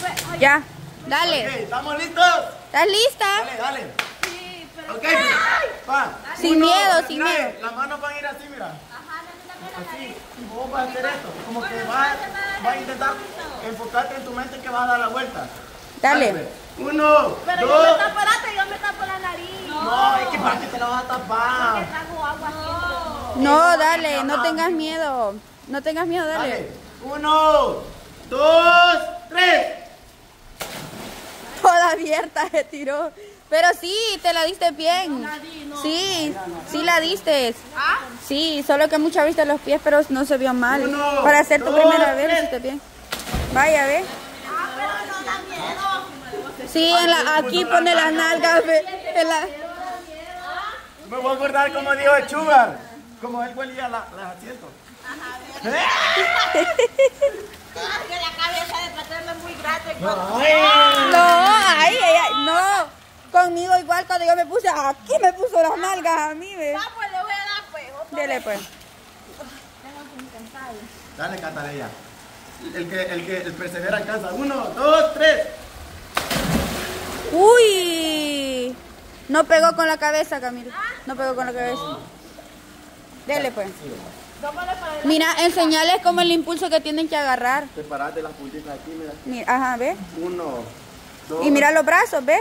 Ya, dale. Ok, ¿estamos listos? ¿Estás lista? Dale, dale. Sí, pero... Ok, va. Sin miedo, sin miedo. Las manos van a ir así, mira. Así, y vos vas a hacer esto. Como que vas a intentar enfocarte en tu mente que vas a dar la vuelta. Dale. Pues. 1, Pero 2. yo me tapo la, yo me tapo la nariz. No, es que para que te la vas a tapar. Porque trago agua siempre. No, dale, no tengas miedo. No tengas miedo, dale. Dale. 1, 2, 3. Toda abierta se tiró. Pero sí, te la diste bien. Sí, sí la diste. Sí, solo que muchas viste los pies, pero no se vio mal. Para hacer tu primera vez, lo hiciste bien. Vaya, ve. Pero no da miedo. Sí, aquí pone las nalgas, ve. Me voy a acordar como dijo el Sugar. Como él huelía los asientos. Que la cabeza de Paterno es muy grande. No. Conmigo igual cuando yo me puse, aquí me puso las nalgas a mí, ve. Pues le voy a dar, pues. Dele, pues. Dale, Catalina. El persevera alcanza. 1, 2, 3. Uy. No pegó con la cabeza, Camilo. No pegó con la cabeza. Dele, pues. Mira, enseñales como el impulso que tienen que agarrar. Separate las puntitas aquí, mira. Mira, ajá, ve. 1, 2. Y mira los brazos, ve.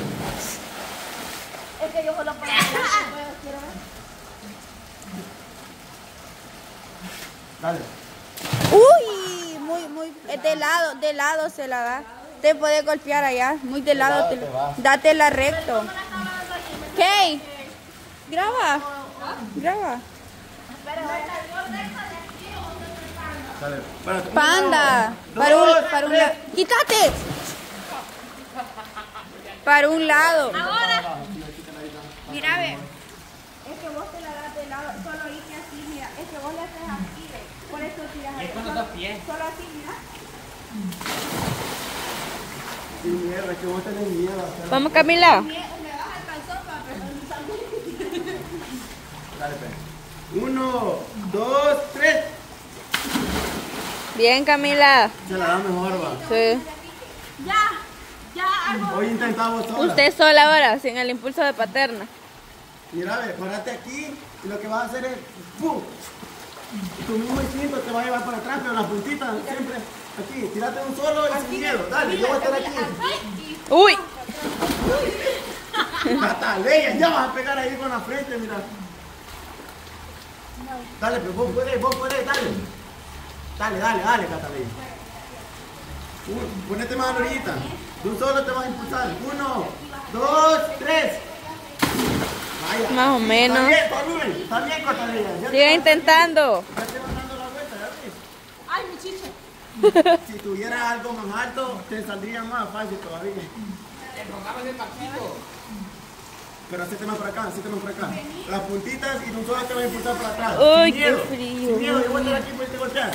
Es que yo solo para quiero ver. Dale. Uy, muy, de lado se la da. Te puede golpear allá, muy de lado. Dátela recto. ¿Qué? Graba. Dale. Bueno, Panda. Para un lado. ¡Quítate! Para un lado. Ahora. Mira, ve. Es que vos te la das de lado, solo hice así, mira. Es que vos le haces así, ve. Por eso tiras ahí. con los dos pies. Solo así, mira. Sin miedo, es que vos tenés miedo. Vamos, Camila. Me baja el calzón para preguntar. Dale, pues. 1, 2, 3. Bien, Camila. Se la da mejor, va. Sí. Ya algo. Hoy intentamos sola. Usted sola ahora, sin el impulso de Paterna. Mira, ve, parate aquí y lo que vas a hacer es ¡pum! Tu mismo instinto te va a llevar para atrás, pero las puntitas siempre aquí. Tírate un solo y sin miedo. Dale, yo voy a estar aquí. Uy. Cataleya, ya vas a pegar ahí con la frente, mira. Dale, pues vos puedes, dale. Dale, Cataleya. Ponete más ahorita. Tú solo te vas a impulsar. 1, 2, 3. Vaya. Más o menos. Está bien, Cataleya. Sigue intentando. Ya te vas dando la vuelta, ya ves. Ay, mi chicha. Si tuvieras algo más alto, te saldría más fácil todavía. Pongamos el paquito. Pero hacete más por acá. Las puntitas y tú solo te vas a impulsar para atrás. Uy, Sin qué miedo. frío. Sin miedo, yo voy a estar aquí para te golpear.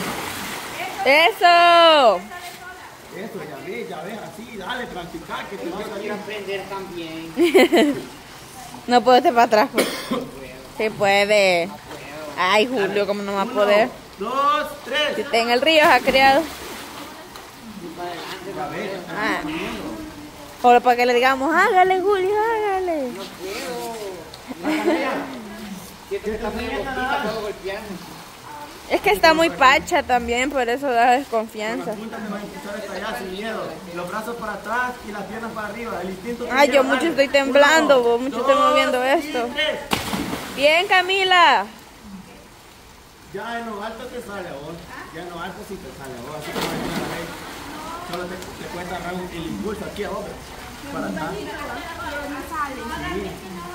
Eso. Eso, ya ves, así, dale, practicar que te va a Yo salir. quiero aprender también. No puedo estar para atrás. Pues. Sí puede. Ay, Julio, ¿cómo no va a 1, poder? 2, 3. Si está en el río, se ha criado. Ya ves, Ah. Solo para que le digamos, hágale, Julio, hágale. No puedo. Si te estás muy boquita, puedo golpearme. Es que está muy pacha también, por eso da desconfianza. Las puntas te van a impulsar hasta allá sin miedo. Los brazos para atrás y las piernas para arriba. El instinto que Ay, yo quiero, mucho dale. estoy temblando, 1, vos, mucho estoy 2 moviendo y esto. 3. Bien, Camila. Ya en lo alto te sale a vos. Ya en lo alto sí te sale a vos. Así que no hay nada ahí. Solo te cuesta agarrar el impulso aquí a vos. Para atrás. Sí.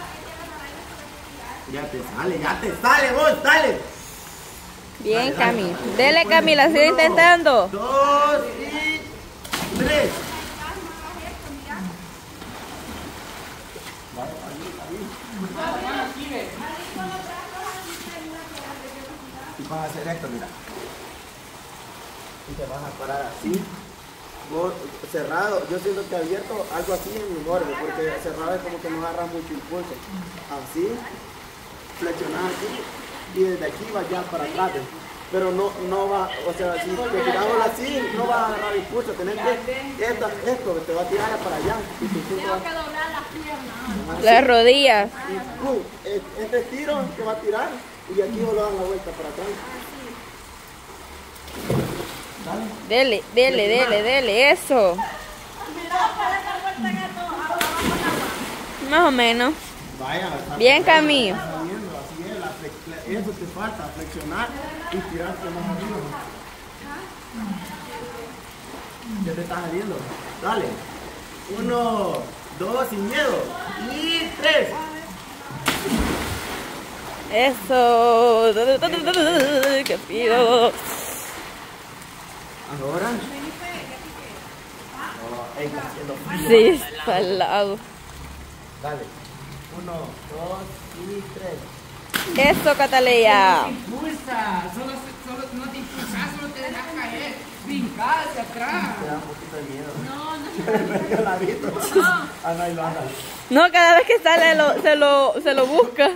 Ya te sale vos, dale. Bien, Cami. Dele, Camila, sigue intentando. 2 y 3. Y vas a hacer esto, mira. Y te vas a parar así. Vos, cerrado, yo siento que abierto, algo así en mi borde, porque cerrado es como que no agarra mucho impulso. Así, flexionar aquí, y desde aquí vas ya para atrás. pero no va, o sea, si te tiramos así, no va a agarrar impulso, tenés que, esto te va a tirar para allá. Y Tengo que doblar las piernas. Las rodillas. y pum, este tiro te va a tirar y aquí vos lo das la vuelta para atrás. Dele, dele, dele, dele, eso. Más o menos. Vaya, Bien, Cami. así es, eso te falta, flexionar y tirarte más arriba. ¿Qué te está saliendo? Dale. 1, 2, sin miedo. Y 3. Eso. ¿Qué pido? Ahora. Sí, está al lado. Dale. 1, 2 y 3. Eso, Cataleya. Impulsa, solo no te impulsas, solo te dejas caer. Brincar hacia atrás. Te da un poquito de miedo. No. Medio ladito. Ah, no, ahí lo hagas. No, cada vez que sale se lo busca.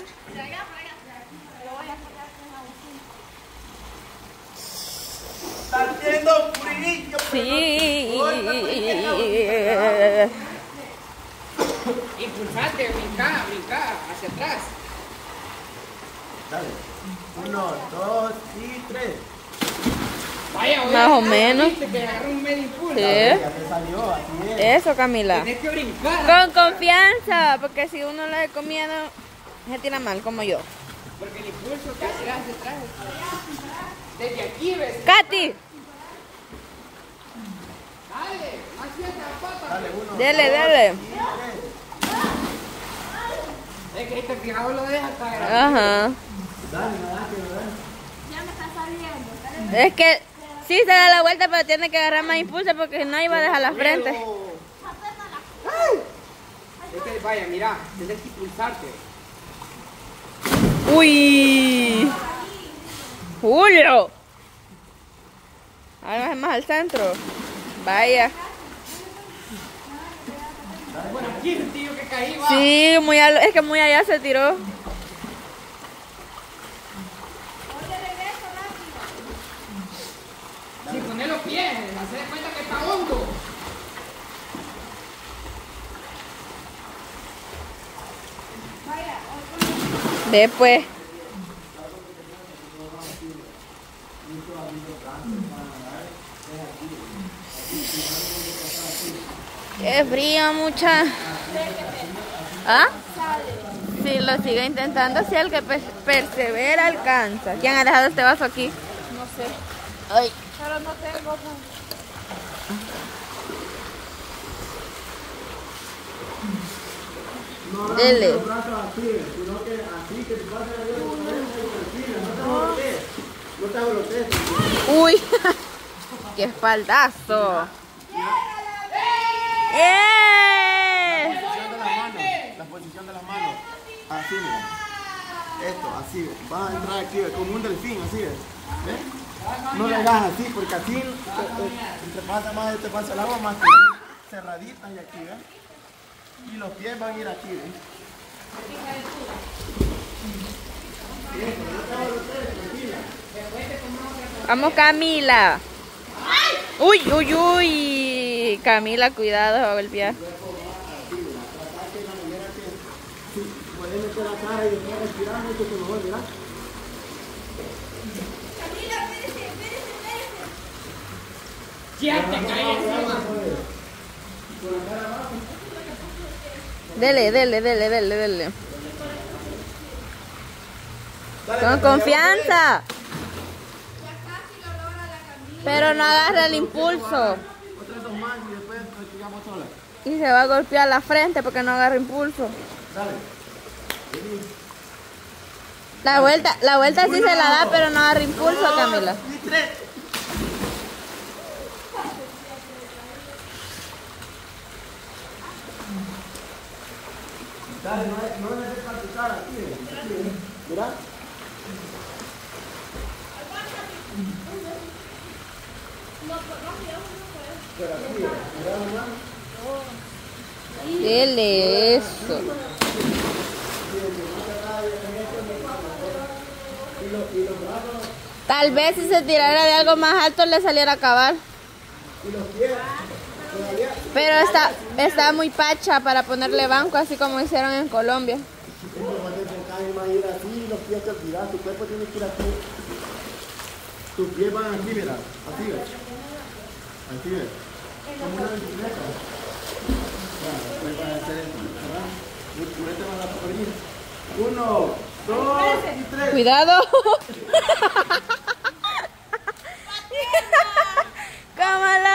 Está haciendo frío. Sí. Impulsate, brincar hacia atrás. Dale. 1, 2 y 3. Vaya, Más o menos. Viste que agarró un medio impulso. Sí. Ya te salió, así es. Eso, Camila. Tienes que brincar. Con confianza, porque si uno le comía se tira mal, como yo. Porque el impulso que hace hacia atrás. Desde aquí ves. Katy, Dale, más cierta la pata. Dale, 1, dele, dele. Es que este fijado lo deja caer. Ajá. Dale, nada, que no. Ya me está saliendo. Es que sí se da la vuelta, pero tiene que agarrar más impulso porque si no iba a dejar la frente. Es que, vaya, mira, tienes que impulsarte. Uy. Julio. Ahora es más al centro. Vaya. Bueno, aquí el tío que caí va. Sí, es que muy allá se tiró. Si pones los pies, hacer cuenta que está hondo. Ve pues. Qué frío, mucha. ¿Ah? Sí, lo sigue intentando. Si el que persevera alcanza. ¿Quién ha dejado este vaso aquí? No sé. Ay. Pero no tengo. No Dele. los brazos así, sino que así que te vas a ver por dentro y no te abrotes. Uy. Qué espaldazo. ¡Eh! La posición de las manos. Así, mira. Esto, así. Vas a entrar aquí como un delfín, así es. ¿Ves? No le hagas así, porque así entre pasa más te pasa el agua, más que cerraditas y aquí, ¿ves? Y los pies van a ir aquí, ¿ves? Vamos, Camila. Uy, uy, uy. Camila, cuidado, va a golpear. Puedes meter la cara y después respirar, esto es mejor, ¿verdad? Ya te caí encima. Dele, dele, dele, dele, dele. Con confianza. Pero no agarra el impulso. Otras dos más y después practicamos sola. Y se va a golpear la frente porque no agarra impulso. Dale. La vuelta sí se la da, pero no agarra impulso, Camila. Y 3. Dale, no debes practicar aquí. Mira. Dele eso. Tal vez si se tirara de algo más alto le saliera a acabar. Y los pies, todavía. Pero está muy pacha para ponerle banco, así como hicieron en Colombia. Ir así, los pies te olvidas, tu cuerpo tiene que ir así. Tus pies van aquí, mira, así ves. Así ves. Como una bicicleta. Pues vas a hacer esto, ¿verdad? Los juguetes van a correr. 1, 2 y 3. Cuidado. Cámara.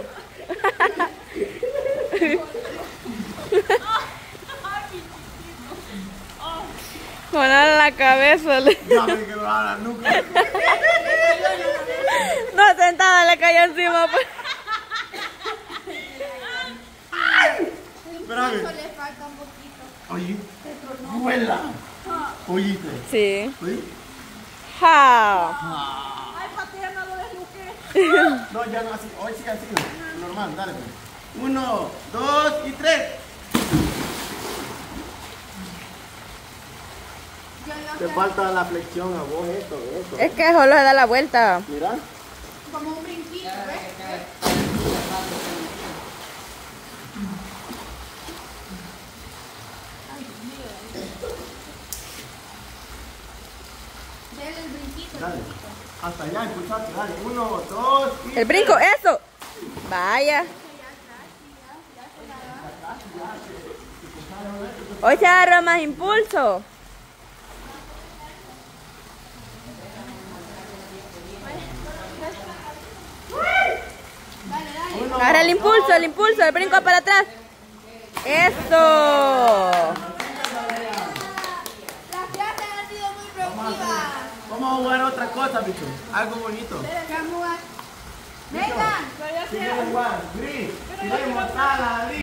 Poner la cabeza. Ya me quedó a la nuca. No, sentada le cayó encima. Pues. Espérame. Le falta un poquito. Oye, vuela. ¿Oíste? Sí. ¿Sí? Ja. Ay, patea, no lo desluque. No, ya no así. Hoy sigue así. Normal, dale. 1, 2 y 3. Te falta la flexión a vos, esto. Es que solo da la vuelta. Mira. Como un brinquito, ¿ves? Dale el brinquito. Dale. Hasta allá, impulsate. Dale. 1, 2 y El brinco, eso. Vaya. Hoy se agarra más impulso. Agarra el impulso, el brinco para atrás. Eso. Las clases han sido muy productivas. Vamos a jugar otra cosa, bicho. Algo bonito. Vengan. Si quieren jugar, Gris, tiremos, tala,